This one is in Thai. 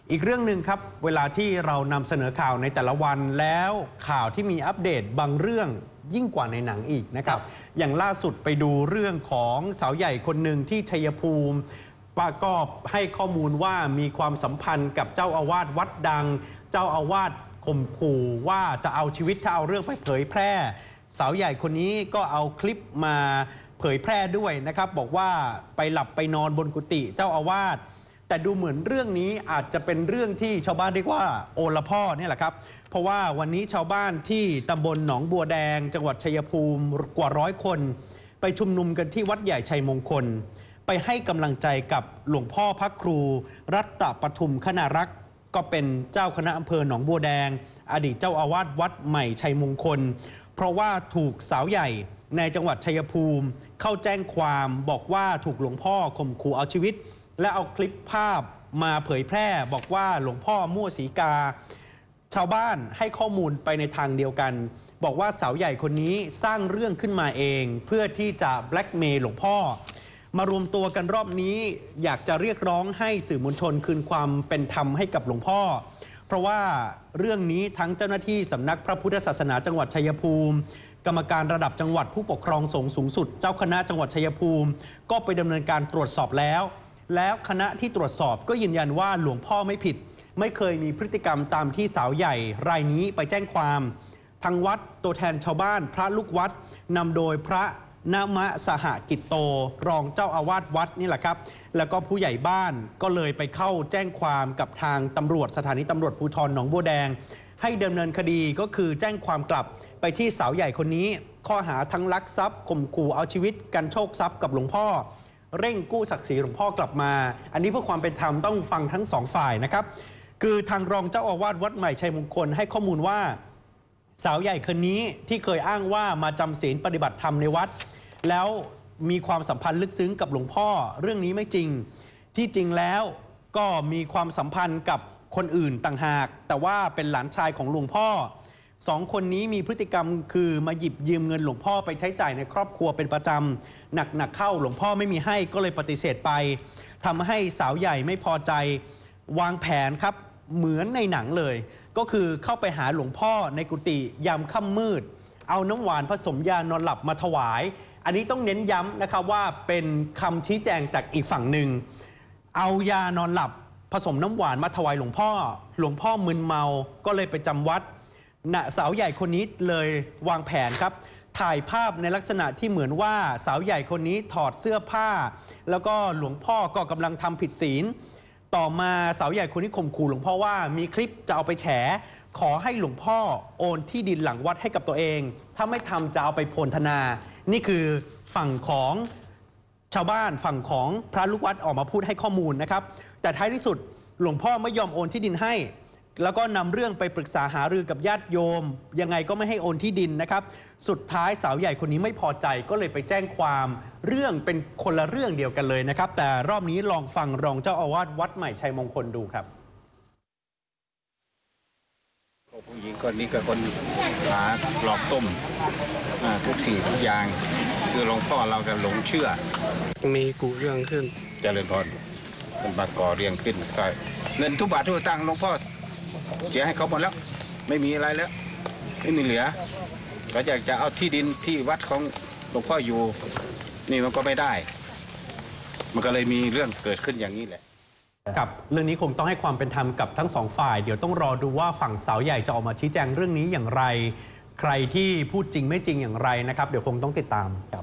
อีกเรื่องหนึ่งครับเวลาที่เรานำเสนอข่าวในแต่ละวันแล้วข่าวที่มีอัปเดตบางเรื่องยิ่งกว่าในหนังอีกนะครับอย่างล่าสุดไปดูเรื่องของสาวใหญ่คนหนึ่งที่ชัยภูมิป้าก็ให้ข้อมูลว่ามีความสัมพันธ์กับเจ้าอาวาสวัดดังเจ้าอาวาสข่มขู่ว่าจะเอาชีวิตถ้าเอาเรื่องไปเผยแพร่สาวใหญ่คนนี้ก็เอาคลิปมาเผยแพร่ด้วยนะครับบอกว่าไปหลับไปนอนบนกุฏิเจ้าอาวาสแต่ดูเหมือนเรื่องนี้อาจจะเป็นเรื่องที่ชาวบ้านเรียกว่าโอละพ่อเนี่ยแหละครับเพราะว่าวันนี้ชาวบ้านที่ตำบลหนองบัวแดงจังหวัดชัยภูมิกว่า100 คนไปชุมนุมกันที่วัดใหญ่ชัยมงคลไปให้กำลังใจกับหลวงพ่อพระครูรัตปทุมคณรักษ์ก็เป็นเจ้าคณะอำเภอหนองบัวแดงอดีตเจ้าอาวาสวัดใหม่ชัยมงคลเพราะว่าถูกสาวใหญ่ในจังหวัดชัยภูมิเข้าแจ้งความบอกว่าถูกหลวงพ่อข่มขู่เอาชีวิตและเอาคลิปภาพมาเผยแพร่บอกว่าหลวงพ่อมั่วสีกาชาวบ้านให้ข้อมูลไปในทางเดียวกันบอกว่าสาวใหญ่คนนี้สร้างเรื่องขึ้นมาเองเพื่อที่จะแบล็กเมย์หลวงพ่อมารวมตัวกันรอบนี้อยากจะเรียกร้องให้สื่อมวลชนคืนความเป็นธรรมให้กับหลวงพ่อเพราะว่าเรื่องนี้ทั้งเจ้าหน้าที่สำนักพระพุทธศาสนาจังหวัดชัยภูมิกรรมการระดับจังหวัดผู้ปกครองสงฆ์สูงสุดเจ้าคณะจังหวัดชัยภูมิก็ไปดำเนินการตรวจสอบแล้วคณะที่ตรวจสอบก็ยืนยันว่าหลวงพ่อไม่ผิดไม่เคยมีพฤติกรรมตามที่สาวใหญ่รายนี้ไปแจ้งความทางวัดตัวแทนชาวบ้านพระลูกวัดนำโดยพระนามะสหกิจโตรองเจ้าอาวาสวัดนี่แหละครับแล้วก็ผู้ใหญ่บ้านก็เลยไปเข้าแจ้งความกับทางตำรวจสถานีตำรวจภูธรหนองบัวแดงให้ดำเนินคดีก็คือแจ้งความกลับไปที่สาวใหญ่คนนี้ข้อหาทั้งลักทรัพย์ข่มขู่เอาชีวิตกันโชคทรัพย์กับหลวงพ่อเร่งกู้ศักดิ์ศรีหลวงพ่อกลับมาอันนี้เพื่อความเป็นธรรมต้องฟังทั้งสองฝ่ายนะครับคือทางรองเจ้าอาวาสวัดใหม่ชัยมงคลให้ข้อมูลว่าสาวใหญ่คนนี้ที่เคยอ้างว่ามาจำศีลปฏิบัติธรรมในวัดแล้วมีความสัมพันธ์ลึกซึ้งกับหลวงพ่อเรื่องนี้ไม่จริงที่จริงแล้วก็มีความสัมพันธ์กับคนอื่นต่างหากแต่ว่าเป็นหลานชายของหลวงพ่อ2 คนนี้มีพฤติกรรมคือมาหยิบยืมเงินหลวงพ่อไปใช้จ่ายในครอบครัวเป็นประจำหนักเข้าหลวงพ่อไม่มีให้ก็เลยปฏิเสธไปทำให้สาวใหญ่ไม่พอใจวางแผนครับเหมือนในหนังเลยก็คือเข้าไปหาหลวงพ่อในกุฏิยามค่ำมืดเอาน้ำหวานผสมยานอนหลับมาถวายอันนี้ต้องเน้นย้ำนะครับว่าเป็นคำชี้แจงจากอีกฝั่งหนึ่งเอายานอนหลับผสมน้ำหวานมาถวายหลวงพ่อมึนเมาก็เลยไปจำวัดสาวใหญ่คนนี้เลยวางแผนครับถ่ายภาพในลักษณะที่เหมือนว่าสาวใหญ่คนนี้ถอดเสื้อผ้าแล้วก็หลวงพ่อก็กำลังทำผิดศีลต่อมาสาวใหญ่คนนี้ข่มขู่หลวงพ่อว่ามีคลิปจะเอาไปแฉขอให้หลวงพ่อโอนที่ดินหลังวัดให้กับตัวเองถ้าไม่ทำจะเอาไปโพลธนานี่คือฝั่งของชาวบ้านฝั่งของพระลูกวัดออกมาพูดให้ข้อมูลนะครับแต่ท้ายที่สุดหลวงพ่อไม่ยอมโอนที่ดินให้แล้วก็นำเรื่องไปปรึกษาหารือกับญาติโยมยังไงก็ไม่ให้โอนที่ดินนะครับสุดท้ายสาวใหญ่คนนี้ไม่พอใจก็เลยไปแจ้งความเรื่องเป็นคนละเรื่องเดียวกันเลยนะครับแต่รอบนี้ลองฟังรองเจ้าอาวาสวัดใหม่ชัยมงคลดูครับผู้หญิงคนนี้กับคนหาหลอกต้มทุกสิ่งทุกอย่างคือหลวงพ่อเราก็หลงเชื่อมีกุเรื่องขึ้นเจริญพรเป็นบาก่อเรื่องขึ้นก็เงินทุกบาททุกสตางค์หลวงพ่อเสียให้เขาหมดแล้วไม่มีอะไรแล้วไม่มีเหลือก็อยากจะเอาที่ดินที่วัดของหลวงพ่ออยู่นี่มันก็ไม่ได้มันก็เลยมีเรื่องเกิดขึ้นอย่างนี้แหละกับเรื่องนี้คงต้องให้ความเป็นธรรมกับทั้ง2 ฝ่ายเดี๋ยวต้องรอดูว่าฝั่งสาวใหญ่จะออกมาชี้แจงเรื่องนี้อย่างไรใครที่พูดจริงไม่จริงอย่างไรนะครับเดี๋ยวคงต้องติดตาม